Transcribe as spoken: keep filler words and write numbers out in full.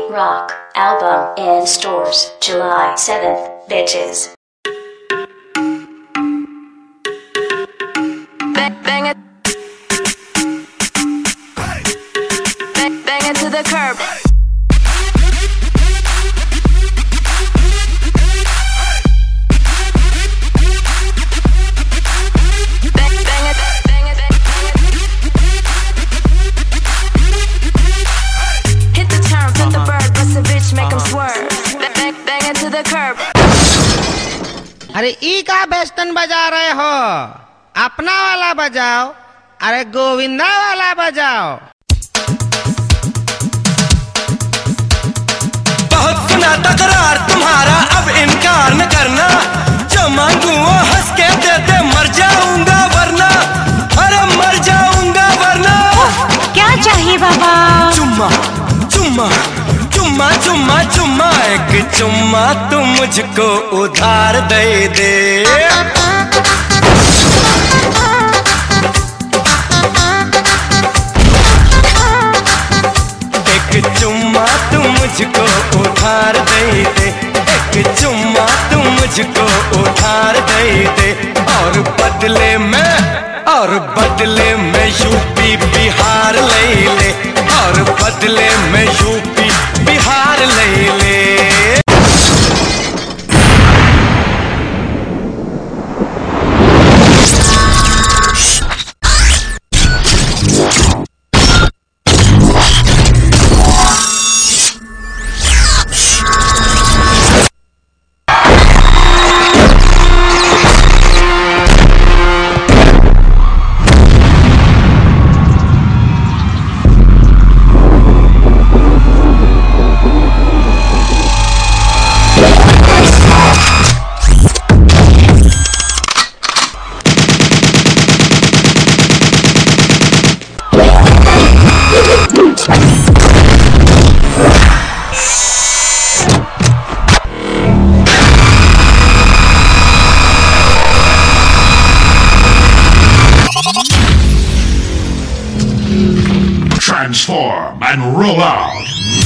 Rock album in stores July seventh, bitches. Bang, bang it. Bang, bang it to the curb. अरे ई का बेस्टन बजा रहे हो? अपना वाला बजाओ। अरे गोविंदा वाला बजाओ। बहुत सुना तकरार तुम्हारा, अब इनकार न करना। जो मांगू वो हंस के देते, मर जाऊंगा वरना, अरे मर जाऊंगा वरना। क्या चाहिए बाबा? चुम्मा चुम्मा चुम्मा चुम्मा चुम्मा, एक चुम्मा तू मुझको उधार दे दे। एक चुम्मा तू मुझको उधार दे दे। एक चुम्मा तू मुझको उधार दे दे। और बदले में और बदले में यूपी बिहार ले ले। और बदले में यूपी बिहार ले ले। Transform and roll out.